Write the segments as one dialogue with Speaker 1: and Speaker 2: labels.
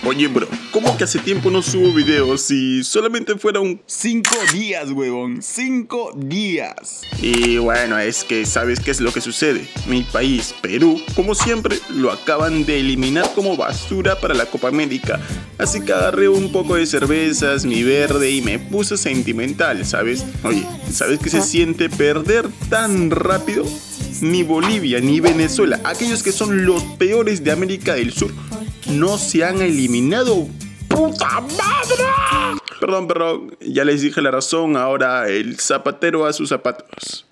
Speaker 1: Oye bro, ¿cómo que hace tiempo no subo videos y solamente fueron 5 días, huevón? 5 días. Y bueno, es que ¿sabes qué es lo que sucede? Mi país, Perú, como siempre, lo acaban de eliminar como basura para la Copa América. Así que agarré un poco de cervezas, mi verde y me puse sentimental, ¿sabes? Oye, ¿sabes qué se siente perder tan rápido? Ni Bolivia ni Venezuela, aquellos que son los peores de América del Sur, no se han eliminado. ¡Puta madre! Perdón, ya les dije la razón, ahora el zapatero a sus zapatos.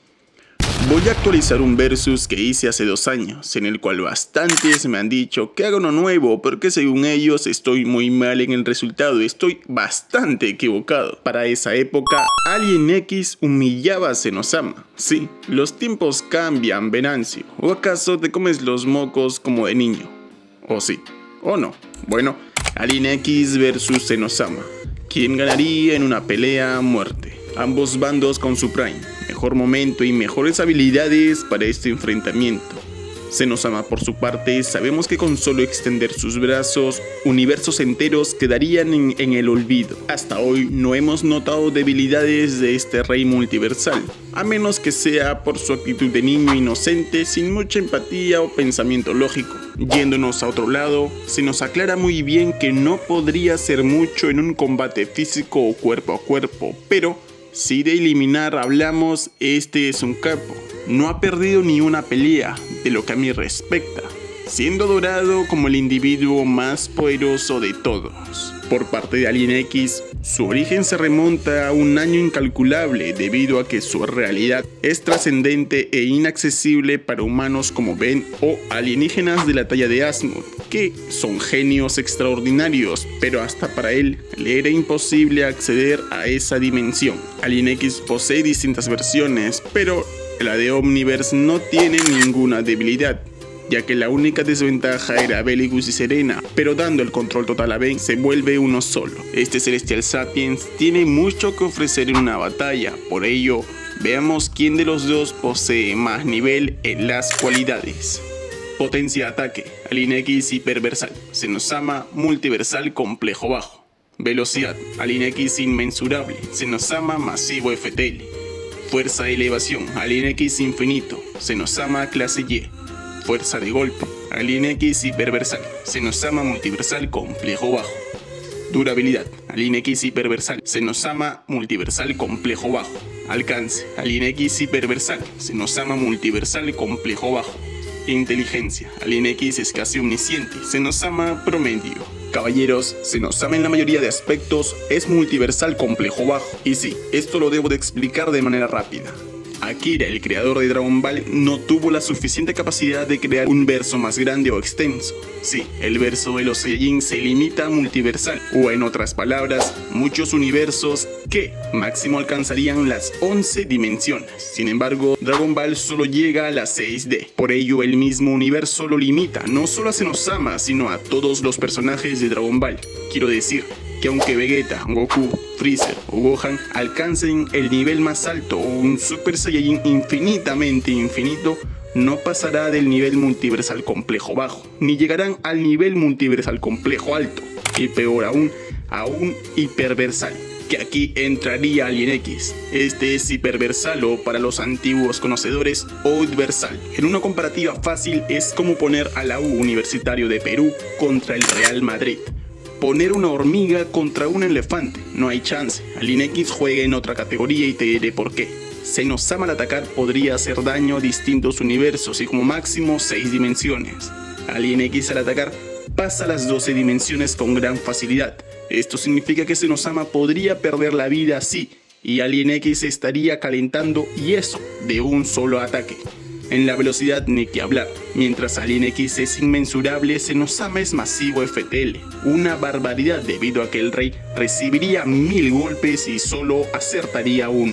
Speaker 1: Voy a actualizar un versus que hice hace 2 años, en el cual bastantes me han dicho que haga uno nuevo, porque según ellos estoy muy mal en el resultado, estoy bastante equivocado. Para esa época, Alien X humillaba a Zenosama. Sí, los tiempos cambian, Venancio. ¿O acaso te comes los mocos como de niño? ¿O sí? ¿O no? Bueno, Alien X versus Zenosama. ¿Quién ganaría en una pelea a muerte? Ambos bandos con su prime, mejor momento y mejores habilidades para este enfrentamiento. Zenosama por su parte, sabemos que con solo extender sus brazos, universos enteros quedarían en el olvido. Hasta hoy no hemos notado debilidades de este rey multiversal, a menos que sea por su actitud de niño inocente sin mucha empatía o pensamiento lógico. Yéndonos a otro lado, se nos aclara muy bien que no podría hacer mucho en un combate físico o cuerpo a cuerpo, pero si de eliminar hablamos, este es un capo. No ha perdido ni una pelea, de lo que a mí respecta, siendo adorado como el individuo más poderoso de todos. Por parte de Alien X, su origen se remonta a un año incalculable debido a que su realidad es trascendente e inaccesible para humanos como Ben o alienígenas de la talla de Asmod, que son genios extraordinarios, pero hasta para él le era imposible acceder a esa dimensión. Alien X posee distintas versiones, pero la de Omniverse no tiene ninguna debilidad, ya que la única desventaja era Belligus y Serena, pero dando el control total a Ben se vuelve uno solo. Este Celestial Sapiens tiene mucho que ofrecer en una batalla, por ello veamos quién de los dos posee más nivel en las cualidades. Potencia ataque, Alien X hiperversal, Zenosama multiversal complejo bajo. Velocidad, Alien X inmensurable, Zenosama masivo FTL. Fuerza de elevación, Alien X infinito, Zenosama clase Y. Fuerza de golpe, Alien X hiperversal, Zenosama multiversal complejo bajo. Durabilidad, Alien X hiperversal, Zenosama multiversal complejo bajo. Alcance, Alien X hiperversal, Zenosama multiversal complejo bajo. Inteligencia, Alien X es casi omnisciente, Zenosama promedio. Caballeros, Zenosama en la mayoría de aspectos es multiversal complejo bajo. Y sí, esto lo debo de explicar de manera rápida. Akira, el creador de Dragon Ball, no tuvo la suficiente capacidad de crear un verso más grande o extenso. Sí, el verso de los Saiyajin se limita a multiversal, o en otras palabras, muchos universos que máximo alcanzarían las 11 dimensiones. Sin embargo, Dragon Ball solo llega a las 6D. Por ello, el mismo universo lo limita, no solo a Zenosama, sino a todos los personajes de Dragon Ball. Quiero decir que aunque Vegeta, Goku, Freezer o Gohan alcancen el nivel más alto o un Super Saiyajin infinitamente infinito, no pasará del nivel multiversal complejo bajo, ni llegarán al nivel multiversal complejo alto, y peor aún, a un hiperversal, que aquí entraría Alien X. Este es hiperversal o para los antiguos conocedores, outversal. En una comparativa fácil es como poner a la U Universitario de Perú contra el Real Madrid. Poner una hormiga contra un elefante, no hay chance. Alien X juega en otra categoría y te diré por qué. Zenosama al atacar podría hacer daño a distintos universos y como máximo 6 dimensiones. Alien X al atacar pasa las 12 dimensiones con gran facilidad. Esto significa que Zenosama podría perder la vida así, y Alien X estaría calentando y eso de un solo ataque. En la velocidad ni que hablar, mientras Alien X es inmensurable, Zenosama es masivo FTL, una barbaridad debido a que el rey recibiría 1000 golpes y solo acertaría uno.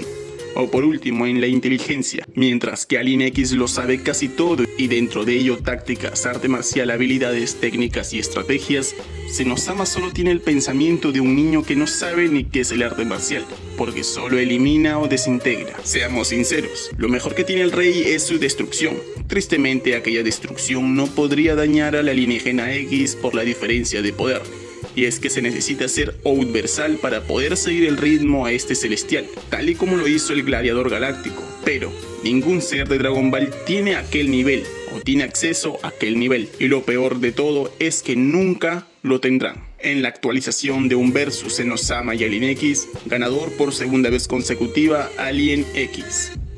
Speaker 1: o por último en la inteligencia, mientras que Alien X lo sabe casi todo y dentro de ello tácticas, arte marcial, habilidades, técnicas y estrategias. Senosama solo tiene el pensamiento de un niño que no sabe ni qué es el arte marcial, porque solo elimina o desintegra. Seamos sinceros, lo mejor que tiene el rey es su destrucción. Tristemente aquella destrucción no podría dañar al alienígena X por la diferencia de poder. Y es que se necesita ser universal para poder seguir el ritmo a este celestial, tal y como lo hizo el gladiador galáctico. Pero ningún ser de Dragon Ball tiene aquel nivel, o tiene acceso a aquel nivel. Y lo peor de todo es que nunca lo tendrán. En la actualización de un versus Senosama y Alien X, ganador por segunda vez consecutiva Alien X.